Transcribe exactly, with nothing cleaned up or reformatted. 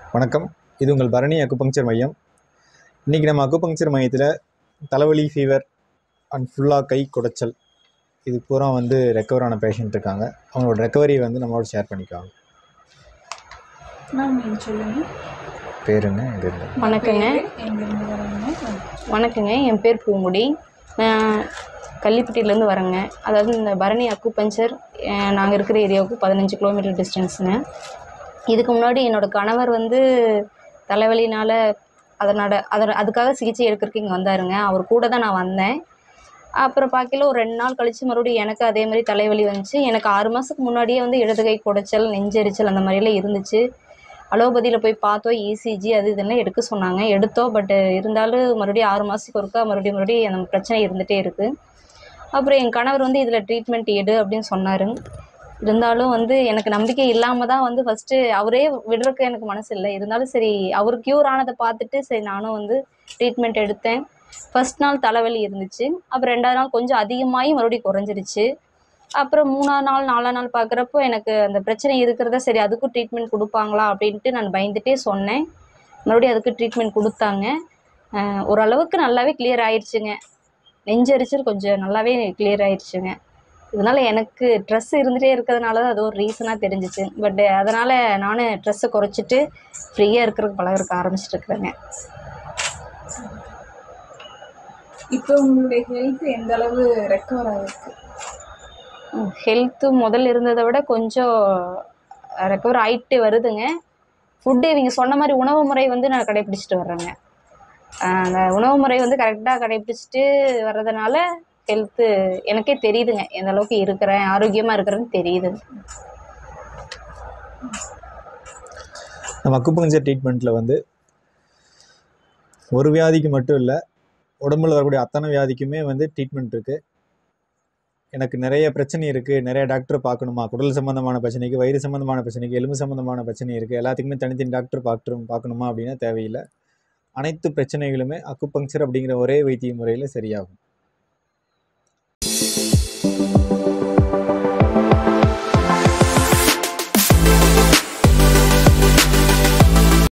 வணக்கம். இது உங்கள் பரணி அக்குபங்க்சர் மையம். இன்றைக்கி நம்ம அக்குபங்க்சர் மையத்தில் தலைவலி, ஃபீவர் அண்ட் ஃபுல்லாக கை குடைச்சல் இது பூரா வந்து ரெக்கவர் ஆன பேஷண்ட் இருக்காங்க. அவங்களோட ரெக்கவரி வந்து நம்மளோட ஷேர் பண்ணிக்குவாங்க. பேருங்க? வணக்கங்க. வணக்கங்க என் பேர் பூங்குடி. கள்ளிப்பட்டியிலேருந்து வரேங்க. அதாவது இந்த பரணி அக்குபஞ்சர் நாங்கள் இருக்கிற ஏரியாவுக்கு பதினஞ்சு கிலோமீட்டர் டிஸ்டன்ஸுங்க. இதுக்கு முன்னாடி என்னோடய கணவர் வந்து தலைவலினால் அதனோட அதை அதுக்காக சிகிச்சை எடுக்கிறதுக்கு இங்கே வந்தாருங்க. அவர் கூட தான் நான் வந்தேன். அப்புறம் பார்க்கையில ஒரு ரெண்டு நாள் கழித்து மறுபடியும் எனக்கு அதே மாதிரி தலைவலி வந்துச்சு. எனக்கு ஆறு மாதத்துக்கு முன்னாடியே வந்து இடது கை குடைச்சல், நெஞ்செரிச்சல் அந்த மாதிரிலாம் இருந்துச்சு. அலோபதியில் போய் பார்த்தோம், இசிஜி அது இதெல்லாம் எடுக்க சொன்னாங்க. எடுத்தோம். பட் இருந்தாலும் மறுபடியும் ஆறு மாதத்துக்கு ஒருக்கா மறுபடியும் மறுபடியும் அந்த பிரச்சனை இருந்துகிட்டே இருக்குது. அப்புறம் என் கணவர் வந்து இதில் ட்ரீட்மெண்ட் எடு அப்படின்னு சொன்னார். இருந்தாலும் வந்து எனக்கு நம்பிக்கை இல்லாமல் தான் வந்து ஃபஸ்ட்டு அவரே விடுறதுக்கு எனக்கு மனசு இல்லை. இருந்தாலும் சரி, அவர் க்யூர் ஆனதை பார்த்துட்டு சரி நானும் வந்து ட்ரீட்மெண்ட் எடுத்தேன். ஃபஸ்ட் நாள் தலைவலி இருந்துச்சு. அப்புறம் ரெண்டாவது நாள் கொஞ்சம் அதிகமாகி மறுபடியும் குறைஞ்சிருச்சு. அப்புறம் மூணாவது நாள் நாலாம் நாள் பார்க்குறப்போ எனக்கு அந்த பிரச்சனை இருக்கிறத சரி அதுக்கும் ட்ரீட்மெண்ட் கொடுப்பாங்களா அப்படின்ட்டு நான் பயந்துகிட்டே சொன்னேன். மறுபடியும் அதுக்கு ட்ரீட்மெண்ட் கொடுத்தாங்க. ஓரளவுக்கு நல்லாவே கிளியர் ஆயிடுச்சுங்க. நெஞ்சரிச்சல் கொஞ்சம் நல்லாவே கிளியர் ஆயிடுச்சுங்க. இதனால் எனக்கு ட்ரெஸ் இருந்துகிட்டே இருக்கிறதுனால தான் அது ஒரு ரீசனாக தெரிஞ்சிச்சு. பட் அதனால் நானும் ட்ரெஸ்ஸை குறைச்சிட்டு ஃப்ரீயாக இருக்கிறதுக்கு பழகிறதுக்கு ஆரம்பிச்சிட்ருக்குறேங்க. இப்போ உங்களுடைய ஹெல்த் எந்த அளவு ரெக்கவர் ஆகிருக்கு? ஹெல்த்து முதல்ல இருந்ததை விட கொஞ்சம் ரெக்கவர் ஆகிட்டு வருதுங்க. ஃபுட்டு இவங்க சொன்ன மாதிரி உணவு முறை வந்து நான் கடைப்பிடிச்சிட்டு வர்றேங்க. அந்த உணவு முறை வந்து கரெக்டாக கடைப்பிடிச்சிட்டு வர்றதுனால ஹெல்த்து எனக்கே தெரியுதுங்க, எந்த அளவுக்கு இருக்கிறேன், ஆரோக்கியமாக இருக்கிறேன்னு தெரியுது. நம்ம அக்குபங்க்சர் ட்ரீட்மெண்ட்டில் வந்து ஒரு வியாதிக்கு மட்டும் இல்லை, உடம்புல வரக்கூடிய அத்தனை வியாதிக்குமே வந்து ட்ரீட்மெண்ட் இருக்குது. எனக்கு நிறைய பிரச்சனை இருக்குது, நிறைய டாக்டர் பார்க்கணுமா, குடல் சம்மந்தமான பிரச்சனைக்கு, வயிறு சம்மந்தமான பிரச்சனைக்கு, எலும்பு சம்மந்தமான பிரச்சனை இருக்குது, எல்லாத்துக்குமே தனித்தனி டாக்டர் பார்க்கணும் பார்க்கணுமா அப்படின்னா தேவையில்லை. அனைத்து பிரச்சனைகளுமே அக்குபங்க்சர் அப்படிங்கிற ஒரே வைத்திய முறையில் சரியாகும்.